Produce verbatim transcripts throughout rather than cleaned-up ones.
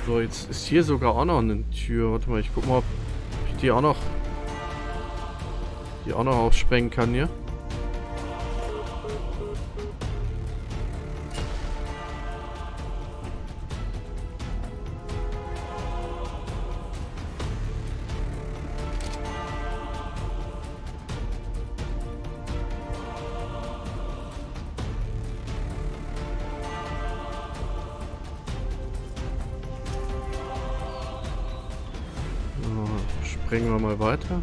So, jetzt ist hier sogar auch noch eine Tür. Warte mal, ich guck mal, ob ich die auch noch... Die auch noch aufsprengen kann hier. Springen wir mal weiter.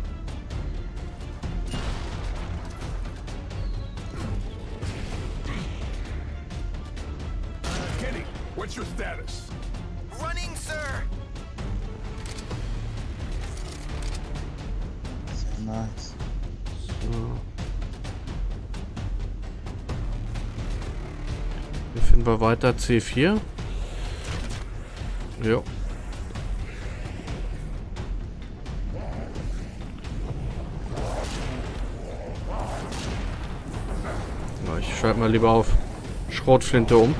Kenny, what's your status? Running, sir. Sehr nice. So. Hier finden wir weiter C vier. Jo. Ich schalte mal lieber auf Schrotflinte um.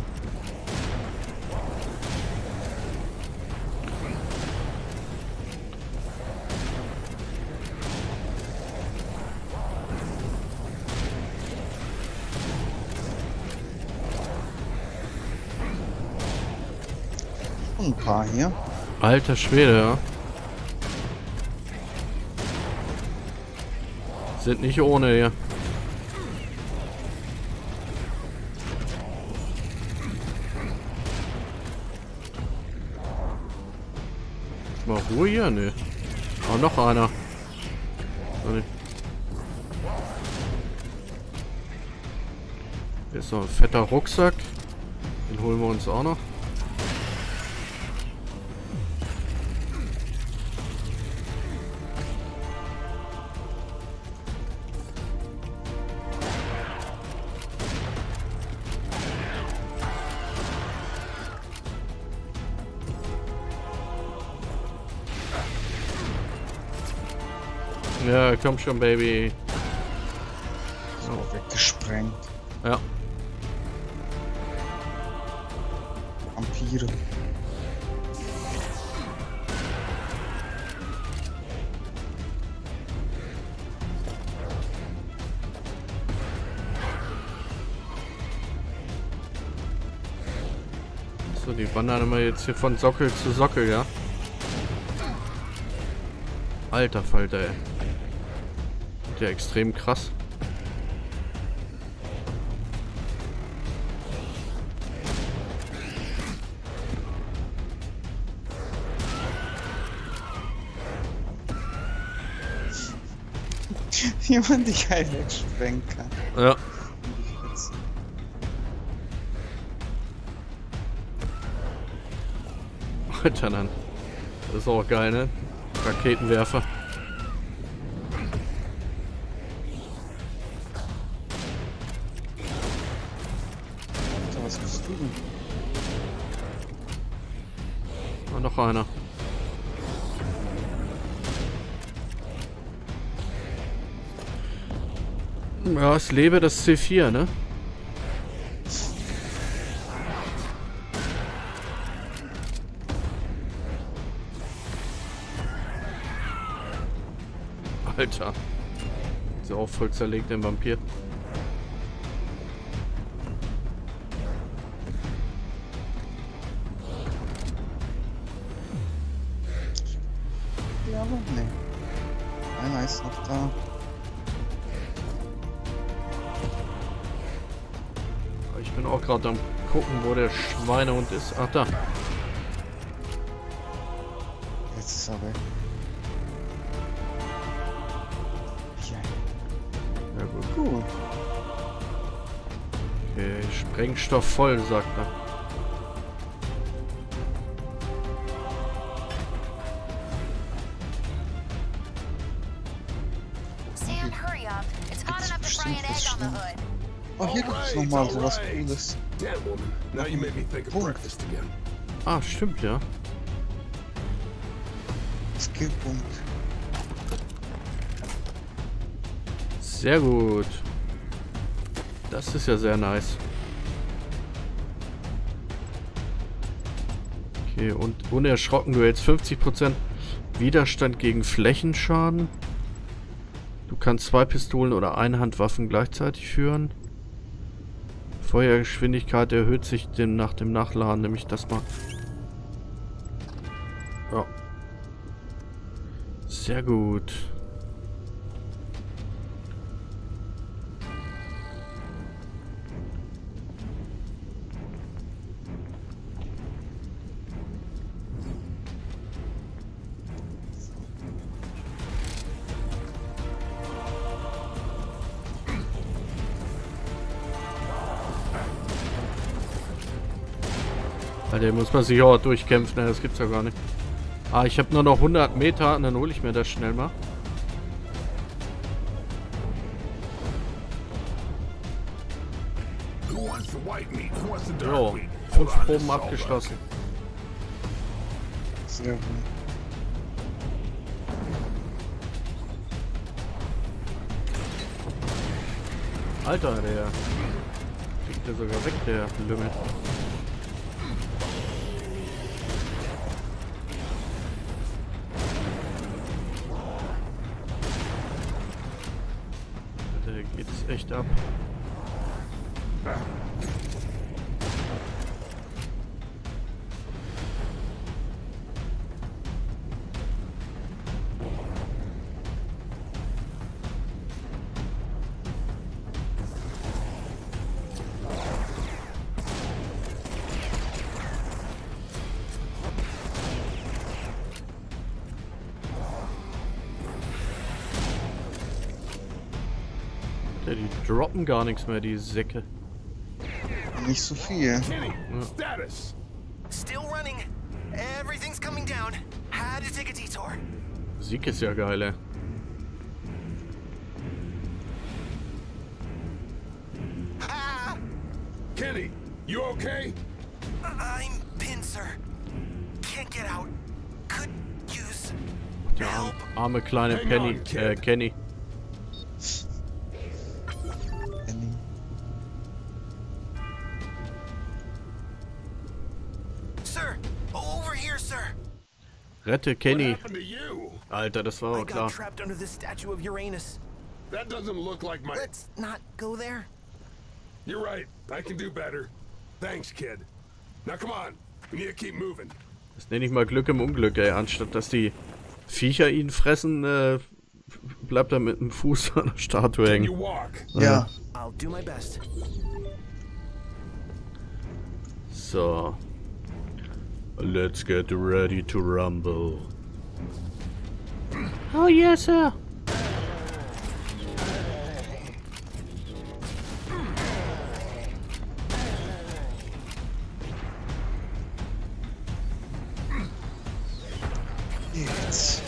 Ein paar hier. Alter Schwede, ja. Sind nicht ohne hier. Mal Ruhe hier? Ne. Oh, noch einer. Hier ist noch ein fetter Rucksack. Den holen wir uns auch noch. Ja, komm schon, Baby. So, weggesprengt. Ja. Vampire. So, die wandern immer jetzt hier von Sockel zu Sockel, ja? Alter Falter, ey. Ja, extrem krass. Wie man die geil wegsprengen kann. Ja. Alter, dann. Das ist auch geil, ne? Raketenwerfer. Was bist du denn? Ah, noch einer. Ja, es lebe das C vier, ne? Alter. Ist ja auch voll zerlegt, der Vampir. Ja, aber ne. Einer ist noch da. Ich bin auch gerade am gucken, wo der Schweinehund ist. Ach, da. Jetzt ist er weg. Ja. Ja, gut. Gut. Okay, Sprengstoff voll, sagt er. Sam, hurry up. It's hot enough to fry an egg on the hood. Oh, hier gibt es nochmal so was Cooles. Damn, woman. Now you make me think of Punkt. breakfast again. Ah, stimmt, ja. Skillpunkt. Sehr gut. Das ist ja sehr nice. Okay, und unerschrocken, du hältst fünfzig Prozent Widerstand gegen Flächenschaden. Du kannst zwei Pistolen oder Einhandwaffen gleichzeitig führen. Feuergeschwindigkeit erhöht sich dem, nach dem Nachladen, nämlich das mal. Ja. Sehr gut. Alter, muss man sich auch durchkämpfen, ne? Das gibt's ja gar nicht. Ah, ich habe nur noch hundert Meter und dann hole ich mir das schnell mal. Jo, fünf Proben abgeschlossen. Sehr gut. Alter, der fliegt ja sogar weg, der Lümmel. Der geht es echt ab. Ja, die droppen gar nichts mehr, die Säcke. Nicht so viel. Kenny, status. Still running. Everything's coming down. Had to take a detour. Musik ist ja geil, ey. Ah! Kenny, you okay? I'm pinned, sir. Can't get out. Could use Der arme, help. arme kleine Hang Penny, on, kid. äh, Kenny. Penny. Sir, over here, sir. Rette What Kenny. happened to you? Alter, das war I aber got klar. trapped under the statue of Uranus. That doesn't look like my... Let's not go there. You're right. I can do better. Thanks, kid. Now come on. We need to keep moving. Das nenne ich mal Glück im Unglück, ey. Anstatt dass die Viecher ihn fressen, äh, bleibt er mit dem Fuß an der Statue Can you hängen. walk? Ja. I'll do my best. So. Let's get ready to rumble. Oh yes, sir. Jetzt.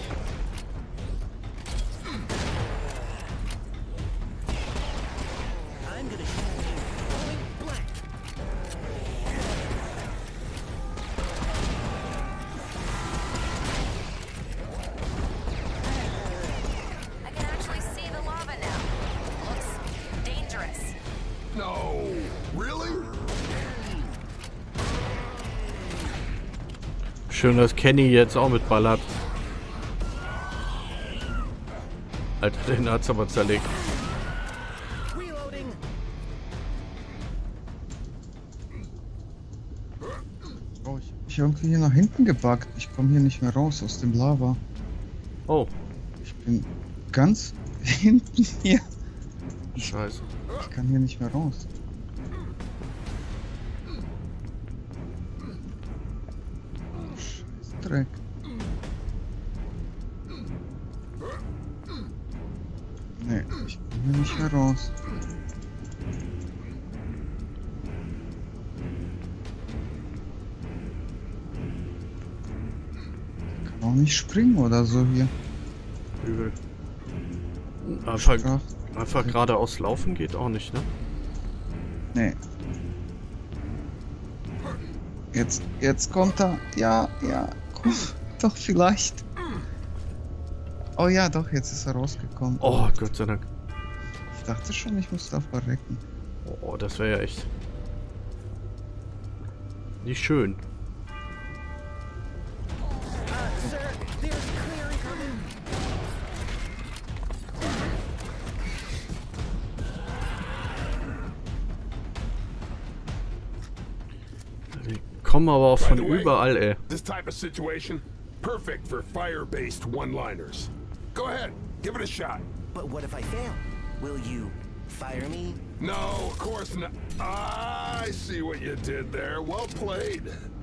I'm gonna shoot point blank. I can actually see the lava now. Looks dangerous. No. Really? Schön, dass Kenny jetzt auch mitballert. Alter, den hat's aber zerlegt. Reloading. Oh, ich hab mich irgendwie hier nach hinten gebackt. Ich komme hier nicht mehr raus aus dem Lava. Oh, Ich bin ganz hinten hier. scheiße. Ich kann hier nicht mehr raus. Scheiß Dreck. Nee, ich komme hier nicht mehr raus. Ich kann auch nicht springen oder so hier. Übel. Einfach, Straf. einfach geradeaus laufen geht auch nicht, ne? Nee. Jetzt, jetzt kommt er. Ja, ja. Komm, doch vielleicht. Oh ja, doch, jetzt ist er rausgekommen. Oh, Gott sei Dank. Ich dachte schon, ich muss da verrecken. Oh, das wäre ja echt nicht schön. kommen aber auch By von the way, überall, ey. This type of situation, perfect for fire-based one-liners. Go ahead, give it a shot. But what if I fail? Will you fire me? No, of course not. I see what you did there. Well played.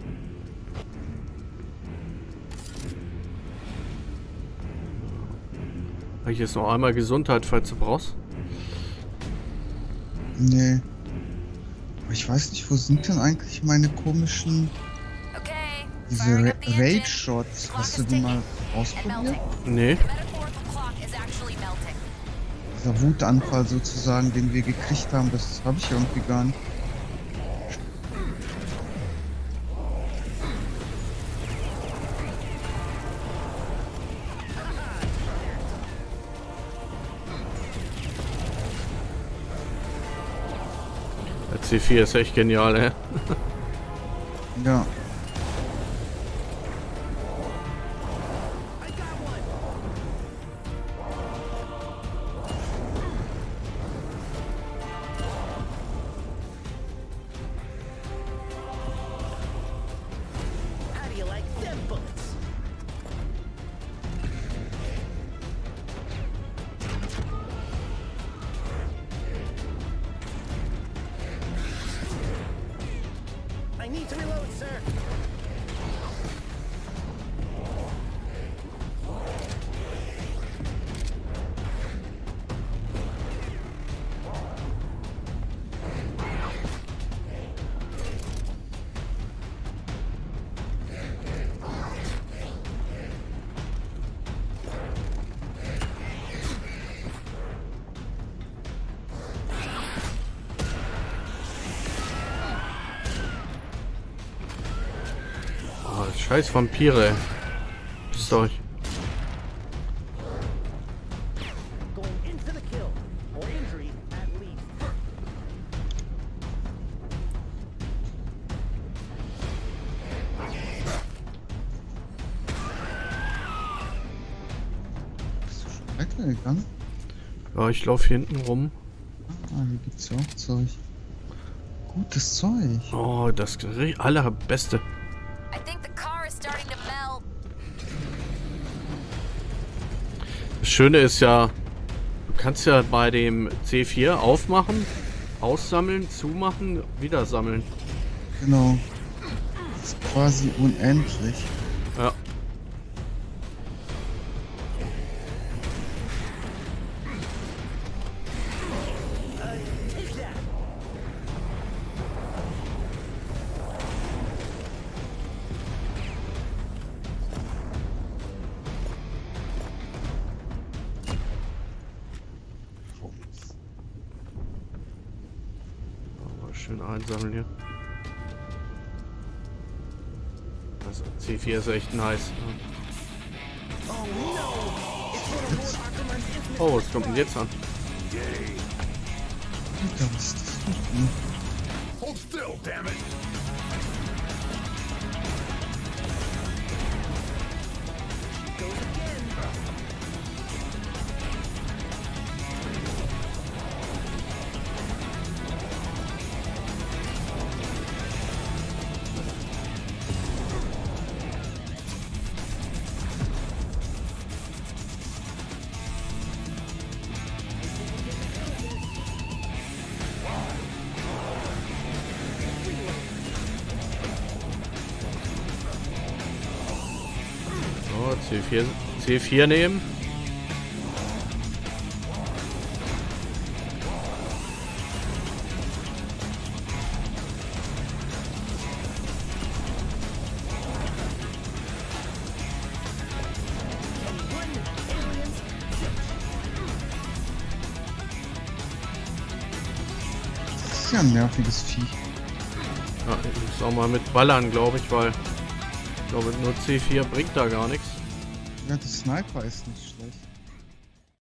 Habe ich jetzt noch einmal Gesundheit, falls du brauchst? Nee. Aber ich weiß nicht, wo sind denn eigentlich meine komischen... Okay. Diese firing Ra up the engine. Rage-Shots. Clock Hast is du die mal ticking and ausprobiert? melting. Nee. The metaphorical clock is actually melting. Dieser Wutanfall sozusagen, den wir gekriegt haben, das habe ich irgendwie gar nicht. Der C vier ist echt genial, ey. Ja. How do you like them bullets? I need to reload, sir. Oh, scheiß Vampire, ey. Wisst euch. Going into the kill, or injury at least. Bist du schon weitergegangen? Ja, ich laufe hier hinten rum. Ah, hier gibt's ja auch Zeug. Gutes Zeug. Oh, das allerbeste. I think the car is starting to melt. Das Schöne ist ja, du kannst ja bei dem C vier aufmachen, aussammeln, zumachen, wieder sammeln. Genau. Das ist quasi unendlich. Ja. Take that. Mal schön einsammeln hier. Also C vier ist echt nice. Oh, was kommt denn jetzt an? Alter, was ist das denn? Hold still, damn it. So, C vier, C vier nehmen. Das ist ja ein nerviges Vieh. Ja, ich muss auch mal mit ballern, glaube ich, weil ich glaube nur C vier bringt da gar nichts. Ja, der Sniper ist nicht